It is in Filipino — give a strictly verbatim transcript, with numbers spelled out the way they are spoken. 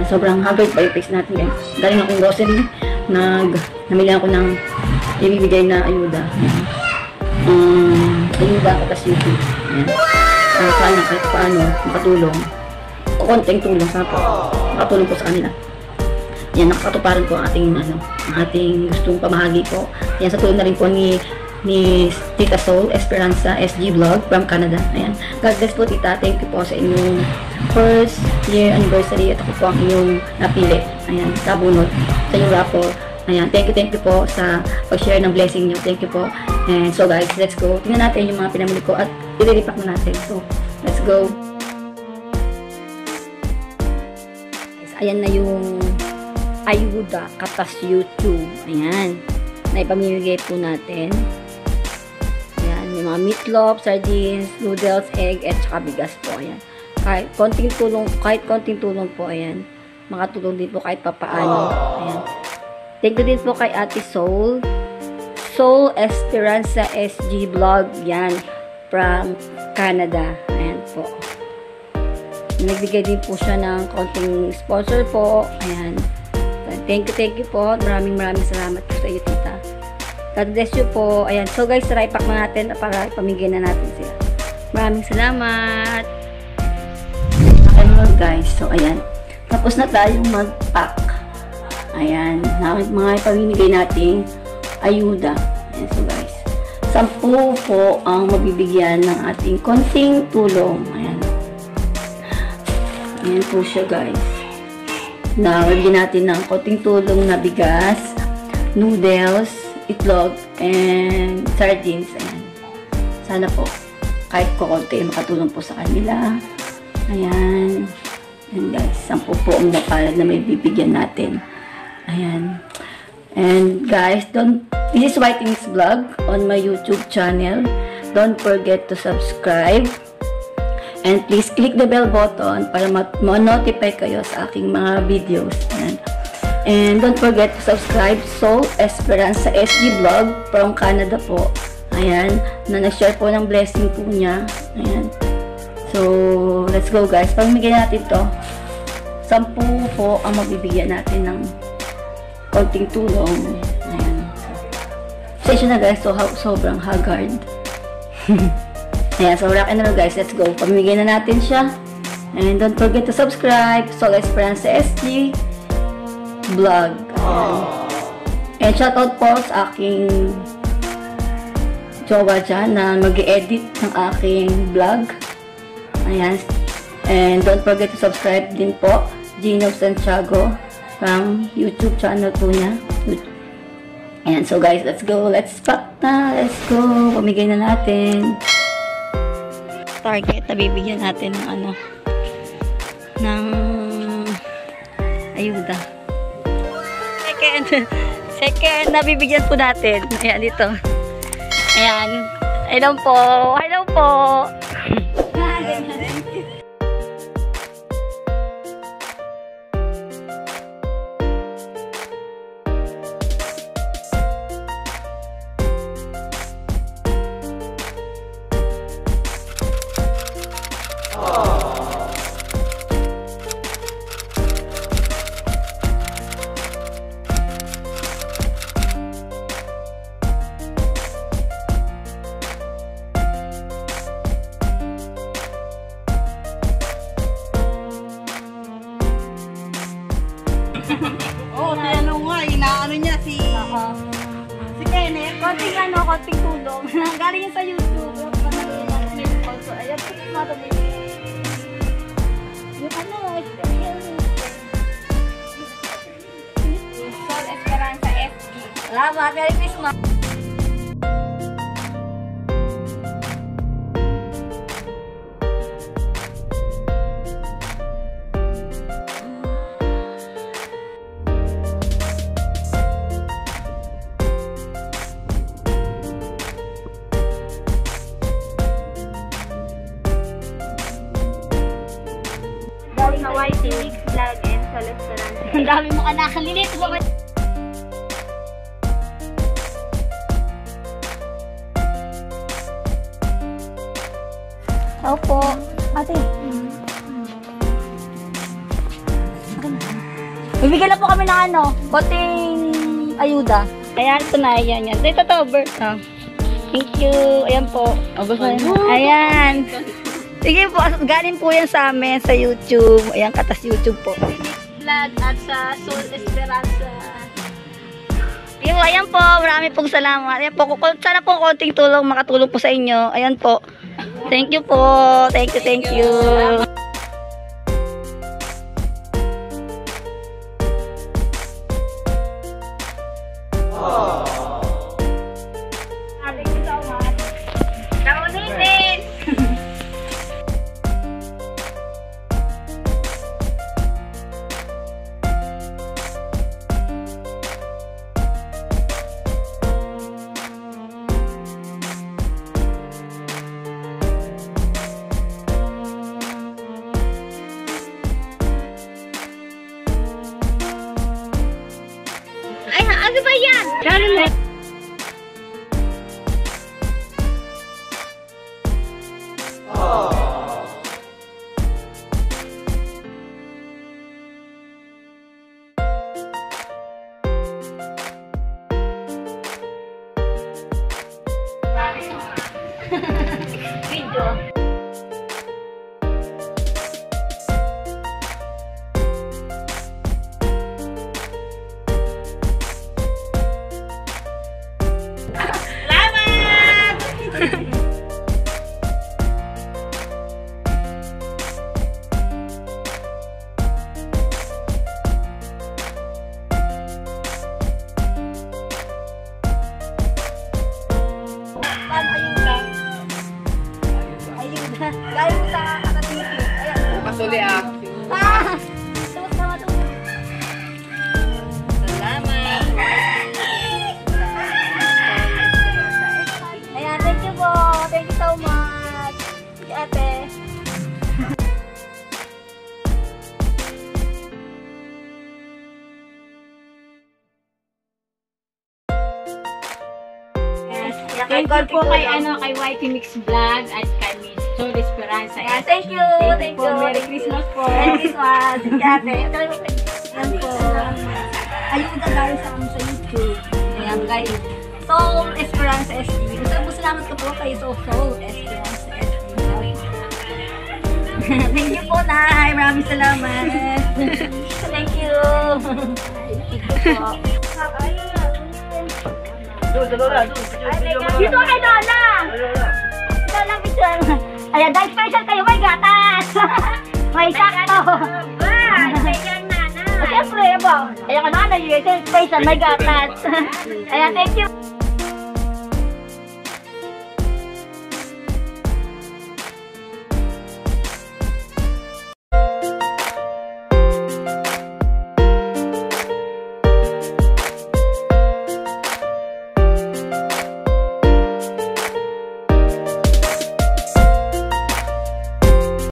sobrang haggard pa yung face natin guys. Galing akong grocery, nag, namili ako ng ibibigay na ayuda. Ayan. Um, ayuda ako kasi YouTube. Ayan. Uh, sana kahit paano, makatulong. O konting tulong sana po. Makatulong po sa kanila. Ayan, nakakatuparan po ang ating, ano, ang ating gustong pamahagi po. Ayan, sa tulong na rin po ni ni Tita Soul Esperanza S G Vlog from Canada. Ayan. God bless po, Tita. Thank you po sa inyong first year anniversary at ako po ang inyong napili. Ayan, sabunod sa inyong rapport. Ayan, thank you, thank you po sa pag-share ng blessing nyo. Thank you po. And so guys, let's go. Tingnan natin yung mga pinamili ko at ililipak na natin. So, let's go. Ayan na yung ayuda katas YouTube. Ayan. Na ipamimigay po natin. Yung mga meatloaf, sardines, noodles, egg, at saka bigas po. Ayan. Kahit konting tulong, kahit konting tulong po, ayan. Makatulong din po kahit papaano. Ayan. Thank you din po kay Ate Soul. Soul Esperanza S G Vlog. Yan. From Canada. Ayan po. Nagbigay din po siya ng konting sponsor po. Ayan. Thank you, thank you po. Maraming maraming salamat po sa iyo, Tita. God bless you po. Ayan. So guys, try pack na natin para ipamigay na natin sila. Maraming salamat. Hello guys. So ayan. Tapos na tayong mag-pack. Ayan. Mga ipamimigay nating ayuda. Ayan. So guys. Sampu po ang mabibigyan ng ating konting tulong. Ayan. Ayan po siya guys. Nalagyan natin ng konting tulong na bigas, noodles, itlog, and sardines. Ayan. Sana po, kahit kukunti, makatulong po sa kanila. Ayan. Ayan guys, sampu po ang napalad na may bibigyan natin. Ayan. And guys, don't, this is Whiting's Vlog on my YouTube channel. Don't forget to subscribe. And please click the bell button para ma-notify kayo sa aking mga videos. Ayan. And don't forget to subscribe Soul Esperanza S G Vlog from Canada po. Ayan. Na nag-share po ng blessing po niya. Ayan. So, let's go guys. Pamimigay natin to. Sampu po ang mabibigyan natin ng konting tulong. Ayan. Session na guys. So, sobrang haggard. Ayan. So, rock and roll guys. Let's go. Pamimigay na natin siya. And don't forget to subscribe Soul Esperanza S G Vlog. Ayan. And shoutout po sa aking jowa dyan na mag-edit ng aking vlog. Ayan. And don't forget to subscribe din po Gino Santiago from YouTube channel po niya. Ayan. So guys, let's go. Let's pack na. Let's go. Pamigay na natin. Target na bibigyan natin ng ano ng ayuda. Second, second, nabibigyan po natin. Ayan, dito. Ayan. Hello po. Hello po. Oo, oh, ano nga, inaano niya si... Uh, si Kenneth. konting ano, konting tulong. Galing yun sa YouTube. So, ayan po yung mga yung ano, experience. Soul Esperanza S G. Salamat, Merry Christmas. Hawaii Mix Vlog and Soul Esperanza. Ang dami mo ka nakalilit. Opo. Ate. Mm. Bibigyan na po kami ng ano, konting ayuda. Ayan, ito na, ayan, yan. Ito, ito, Bert. Oh. Thank you. Ayan po. Ayan. Sige po, galing po yan sa amin sa YouTube. Ayan, katas YouTube po. Vlog at sa Soul Esperanza. Sige po, ayan po. Marami pong salamat. Ayan po, kung- sana po konting tulong makatulong po sa inyo. Ayan po. Thank you po. Thank you, thank you. Naulitin! Ay, ano ba yan? Galing mo. Video. Galing sa Akatiki. Ayan. Pasuli ah. Ah! Tuwas na matuwas. Salamat. Ayan, thank you po. Thank you so much. Si ate. Thank you po kay ano kay Y T Mix Vlog at kay Miss Soul Esperanza. Ayan, thank you. Thank you. Merry Christmas po. Merry Christmas. Si ate. Ayan po. Ayuda guys sa amin sa YouTube. Ayan guys. Soul Esperanza S D. Gusto po salamat ko po kay Soul Soul Esperanza S D. Thank you po, Nay. Maraming salamat. Thank you. Thank you po. Dito kay Lola. Lola, picture. Ayan, dahil special kayo, may gatas. May sakto. Ba, yan nana. Siyempre, ba? Ayan ka na, special, may gatas. Ayan, thank you.